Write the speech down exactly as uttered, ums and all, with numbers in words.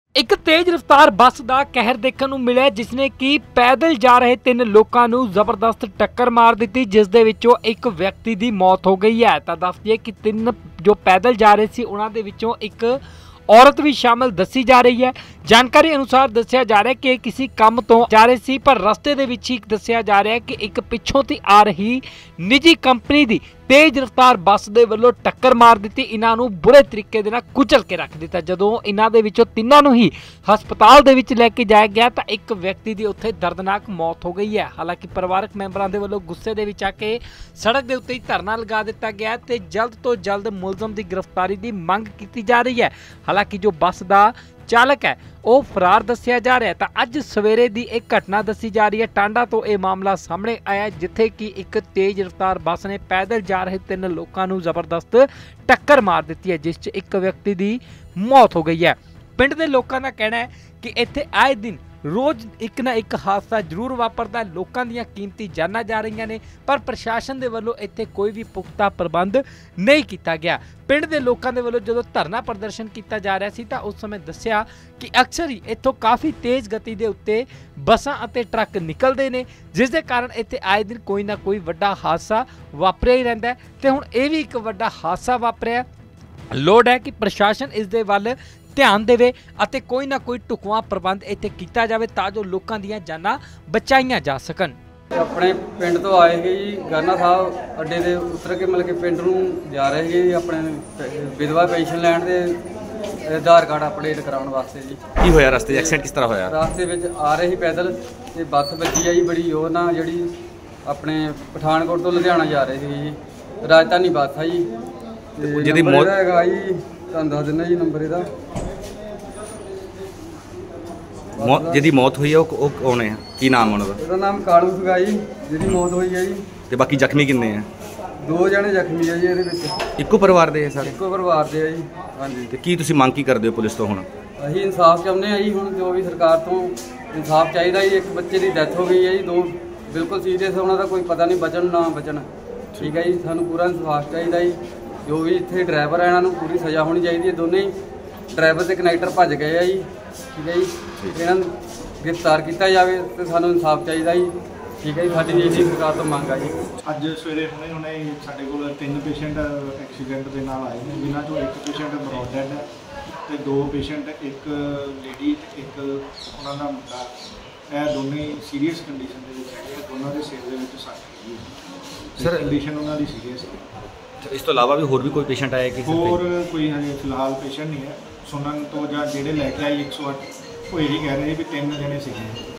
एक तेज रफ्तार बस का कहर देखने को मिला जिसने कि पैदल जा रहे तीन लोगों को जबरदस्त टक्कर मार दी, जिस दे विचों एक व्यक्ति की मौत हो गई है। तो दस दिए कि तीन जो पैदल जा रहे थे उन्हां दे विचों एक औरत भी शामिल दसी जा रही है। जानकारी अनुसार दसिया जा रहा है कि किसी काम तो जा रहे सी, पर रस्ते दे विच ही दसिया जा रहा है कि एक पिछों ती आ रही निजी कंपनी दी तेज रफ्तार बस दे वल्लों टक्कर मार दी। इन्हां नूं बुरे तरीके दे नाल कुचल के रख दिता। जदों इन्हां दे विचों तिन्नां नूं ही हस्पताल दे विच लैके जाया गया तो एक व्यक्ति की उत्थे दर्दनाक मौत हो गई है। हालांकि परिवारक मैंबरां दे वल्लों गुस्से दे विच आके सड़क दे उत्ते ही धरना लगा दिता गया ते जल्द तो जल्द मुलजम की गिरफ्तारी की मंग की जा रही है। हालांकि जो बस का चालक है वह फरार दसिया जा रहा है। तो अज सवेरे की एक घटना दसी जा रही है। टांडा तो यह मामला सामने आया जिथे कि एक तेज रफ्तार बस ने पैदल जा रहे तीन लोगों को जबरदस्त टक्कर मार दी है, जिस च एक व्यक्ति की मौत हो गई है। पिंड के लोगों का कहना है कि इत्थे आए दिन रोज एक ना एक हादसा जरूर वापरता, लोगों दी कीमती जानां जा रही ने, पर प्रशासन के वलों इत्थे कोई भी पुख्ता प्रबंध नहीं किया गया। पिंड के लोगों के वलों जो धरना प्रदर्शन किया जा रहा सी, उस समय दस्सिया कि अक्सर ही इत्थों काफ़ी तेज़ गति के उत्ते बसां अते ट्रक निकलते हैं, जिस दे कारण इत्थे आए दिन कोई ना कोई वड्डा हादसा वापरिया ही रहिंदा है। ते हुण इह भी एक वड्डा हादसा वापरिया। लोड़ है कि प्रशासन इस दे वल ध्यान देवे अते कोई ना कोई ढुकवां प्रबंध इत्थे कीता जावे तां जो लोकां दीयां जानां बचाईयां जा सकन। अपने पिंड तो आए गए जी, गाना साहब अड्डे ते उतर के मतलब कि पिंड नूं जा रहे थे जी अपने विधवा पेंशन लैण दे आधार कार्ड अपडेट कराउण वास्ते जी। की होया रस्ते एक्सीडेंट किस तरह होया? रास्ते विच आ रहे ही पैदल ते बस वजी है जी बड़ी ओह ना जिहड़ी अपने पठानकोट तो लुधियाना जा रहे थे जी, राजधानी बस है जी। जिहदी मौत हैगा जी तुहानूं दस दिंदा जी नंबर इहदा। जिहदी मौत हुई है वो कौन है, की नाम उन्हां दा? ਉਹਦਾ ਨਾਮ ਕਾਲੂ ਸੀਗਾ ਜੀ, ਜਿਹਦੀ ਮੌਤ ਹੋਈ ਹੈ ਜੀ। ਤੇ ਬਾਕੀ ਜ਼ਖਮੀ ਕਿੰਨੇ ਆ? ਦੋ ਜਣੇ ਜ਼ਖਮੀ ਆ ਜੀ ਇਹਦੇ ਵਿੱਚ। ਇੱਕੋ ਪਰਿਵਾਰ ਦੇ ਆ ਸਾਰੇ? ਇੱਕੋ ਪਰਿਵਾਰ ਦੇ ਆ ਜੀ। ਹਾਂਜੀ। ਤੇ ਕੀ ਤੁਸੀਂ ਮੰਗ ਕੀ ਕਰਦੇ ਹੋ ਪੁਲਿਸ ਤੋਂ ਹੁਣ? ਅਸੀਂ ਇਨਸਾਫ ਚਾਹੁੰਦੇ ਆ ਜੀ, ਹੁਣ ਜੋ ਵੀ ਸਰਕਾਰ ਤੋਂ ਇਨਸਾਫ ਚਾਹੀਦਾ ਜੀ। ਇੱਕ ਬੱਚੇ ਦੀ ਡੈਥ ਹੋ ਗਈ ਹੈ ਜੀ, ਦੋ ਬਿਲਕੁਲ ਸੀਰੀਅਸ ਉਹਨਾਂ ਦਾ ਕੋਈ ਪਤਾ ਨਹੀਂ ਬਚਣ ਨਾ ਬਚਣ। ਠੀਕ ਹੈ ਜੀ, ਸਾਨੂੰ ਪੂਰਾ ਇਨਸਾਫ ਚਾਹੀਦਾ ਜੀ। ਜੋ ਵੀ ਇੱਥੇ ਡਰਾਈਵਰ ਆ ਇਹਨਾਂ ਨੂੰ ਪੂਰੀ ਸਜ਼ਾ ਹੋਣੀ ਚਾਹੀਦੀ ਹੈ। ਦੋਨੇ ਹੀ ਡਰਾਈਵਰ ਤੇ ਕਨੈਕਟਰ ਭੱਜ ਗਏ ਆ ਜੀ। ਠੀਕ ਹੈ ਜੀ, ਇਹਨਾਂ ਨੂੰ गिरफ्तार किया जाए तो सानू इंसाफ चाहिए जी। ठीक है जी, साडी जी सरकार तो मंग आ जी। अज सवेरे हुणे हुणे साडे कोल तीन पेशेंट एक्सीडेंट के नाल आए हैं, जिन्हां चों एक पेशेंट ब्रॉड डेड है तो दो पेशेंट एक लेडी एक उन्हां दा मुंडा, यह दोनों ही सीरीयस कंडीशन दे विच है। दोनों के सिर दे विच सट लगी सर, कंडीशन उन्हां दी सीरीयस है। इस तो अलावा भी होर भी कोई पेशेंट आया कि होर कोई हजे फिलहाल पेशेंट नहीं है। सुनन तो जां जिहड़े लैके आए एक सौ अठ वो यही कह रहे हैं कि तीन जने सीगे।